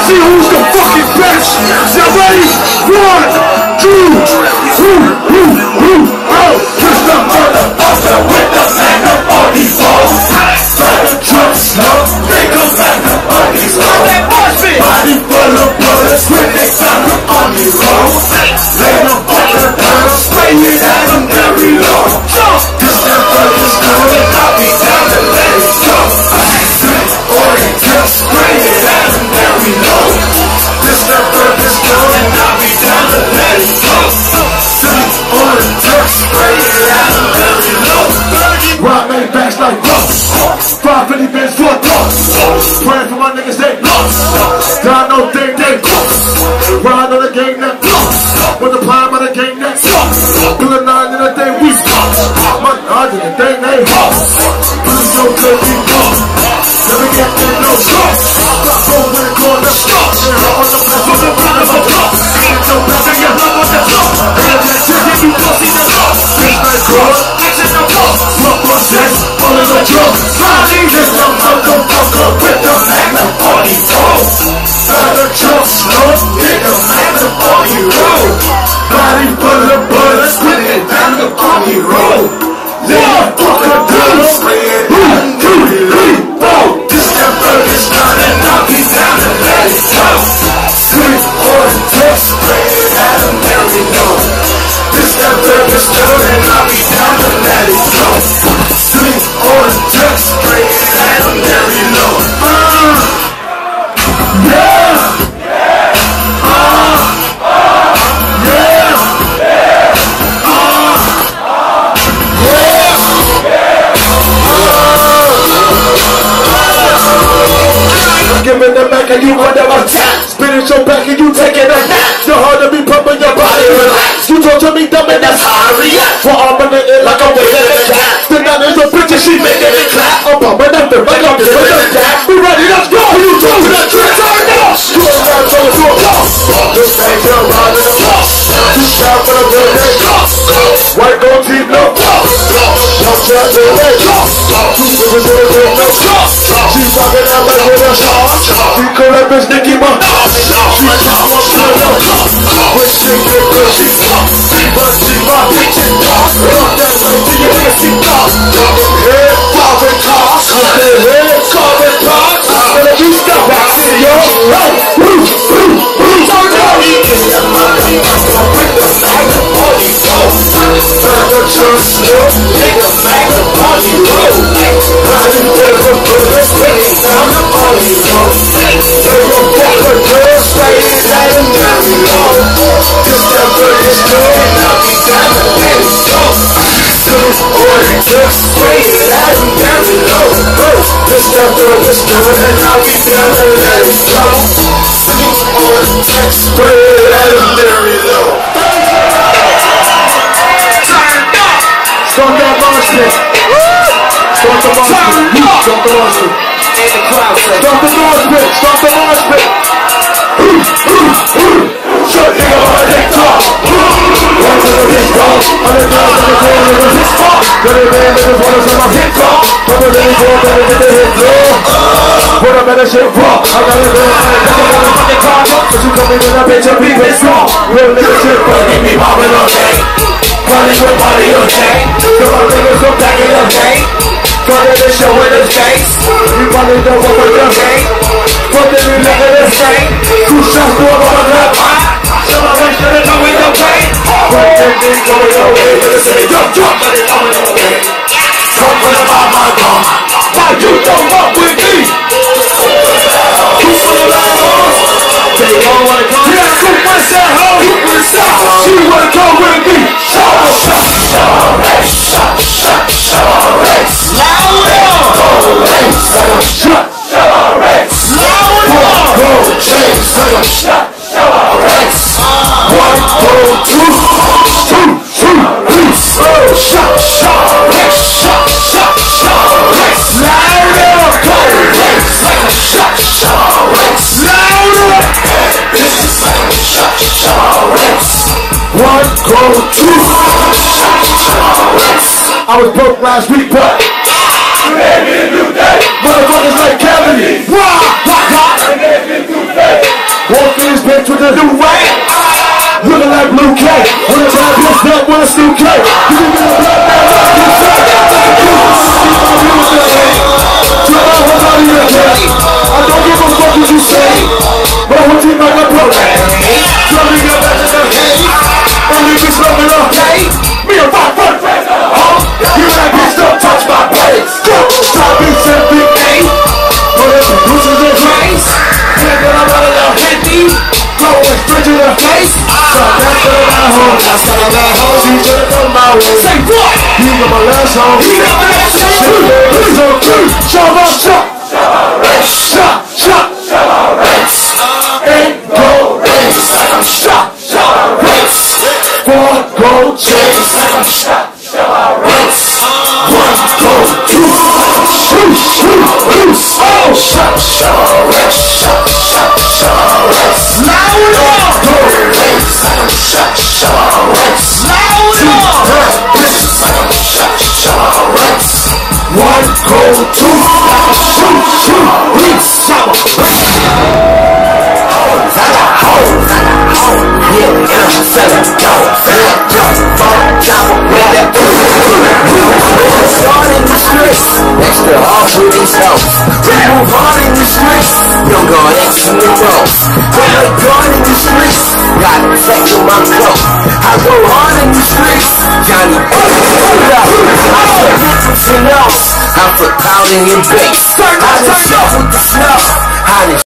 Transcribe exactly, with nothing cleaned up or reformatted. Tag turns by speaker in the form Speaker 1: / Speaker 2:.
Speaker 1: see who's the fucking best. You ready? One, two, two, two, two. Oh, just the motherfucker with the magnum on these balls. Fire trucks, no, they come magnum on these balls. Body full of bullets when they found them on these rolls. Lay them on the ground, spray it at them very low. This that fucking school and I'll be down to let it go. Slick or just spray it at them very low. This that fucking school and I'll be down to let it go. Slick or just spray it at them very low. Rock made backs like rocks. Five fifty bins for a dog. Praying for my niggas they lost. Down no thing they lost. Ride on the game that lost. With the prime of the game that lost. Do the nine in the day we lost. My nine in the day they lost. Please don't let me lost. Never get in no shots. Go when the corner stops. On the left of the right of a block. Ain't no better your love on the top. And that shit if you pussy the lost. It's my cross. Action no loss. Fuck my sex. All in the drum. Sliding this no motherfucker with the magnum on his balls. Side of Trump snow. In the magnum on his road. Body full of bullets with it down the on his road. Yeah, fuck a girl. Spray it down to the lead. This that burger's done and I'll be down to let it go. Sweet or just spray it at them very low. This that burger's done and I'll be down to let it go. Sweet or just spray it at them very low. Uh, yeah. Giving them back and you under attack. Spinning your back and you taking a nap. You're hard to be pumping your body relax. You talk to me dumb and that's how I react. For arming it like I'm waiting a cat. The nine is a bitch and she making it clap. I'm bumping up the mic, I'm giving a dap. We ready, let's go. You talk to the trick, turn up. You ain't got to do a boss. This ain't your ride in the boss. You shout for the real nigga. White gold teeth, no boss. Don't try to make boss. You living in the real no boss. She's rocking out like with a shot. She call that bitch Nicki Minaj. She just wants to know. When she get good, she talk. But she my bitch and dog. Fuck that way to your nigga, she talk. Head, carving cars. Head, carving cars. Gonna be stuck back in your hey, woo, woo, woo. Turn up. Get the money. I'm gonna bring the magnum on these hoes. Turn the church slow. Nigga, magnum on these hoes. Riding with the bullets, bringing down the on these hoes. Turn your fucking girl, straight at him very low. This that British girl, and I'll be down to let it go. Slick or just straight at him very low. This that British girl, and I'll be down to let it go. Slick or just straight at him very low. Start that march pit. Start the march pit. Start the march pit. Start the march pit. Start the march pit. Shut nigga on the top. One to the big dog. Hundred thousand in the corner of his spot. Got a man with his waters on my hip top. Papa really cool, better get the hit floor. Put a better shit pop. I got a girl, I got a motherfucking car. But you come in with a bitch and be big strong. Real nigga shit, but keep me popping all day. Running with money on chain. Come on niggas, go back in your game. Got it to show in his face. You probably don't want with your game. But then you look at the same. Two shots to a ball of that pie. Some of us should've know in your way. But then they go in your way. But they say, jump, jump, but they go in your way. Something about my car. Why you don't walk with me? You wanna ride on? They all wanna come. Yeah, cook myself home. You can stop. She wanna go with me. Shabba, shut, shut, race, shut, shut, shut, race. Louder. Race, shut, shut, race. Louder. Go, chase, shut, shut, race. One, go, two, two, two, three. Oh, shut, shut, race, shut, shut, shut, race. Louder. Go, race, shut, shut, race. Louder. This is like a shut, shut, race. One, go, two. I was broke last week, but every new day, motherfuckers like Kevin. Wah, wah, wah. And every new day. K. When the bad bitch that wanna still K. You can get a black man like you say. I don't give a fuck what you say. But I want you like a pro. Drumming your back in the hay. Only bitch loving up hay. Me a rock, rock, rock. Huh? You that bitch don't touch my place. Stop bitch and big A. Put up the bruises and grace. Yeah, then I'm out of the handy. Go and spread you the face. So that's what I'm at home. That's what I'm at home. You should've come my way. Say what? You got my last home. You got my last home. Shit, so good. Shabba, shot. Shot, shot, shot, race. Ain't no race. I'm shot, shot, race. Four gold chains. I'm shot, shot, race. One gold tooth. Shoot, shoot, loose. Oh, shot, shot, race. Shot, shot, shot, race. Loud up. Gold race. I'm shot, shot, race. Loud up. This I'm shot, shot, race. One gold tooth. Shoot, shoot, loose. Shabba, race. Hoes, I got hoes, I got hoes. Yeah, and I'm selling dope. Selling dope. Phone, chopper, with that on in the streets, extra off with these hoes. We move on in the streets, don't go X in the rows. When I go in the streets, got a flex on my clothes. I go hard in the streets, Johnny B. I put different Chanels, I put powder in your base. I just with the snow.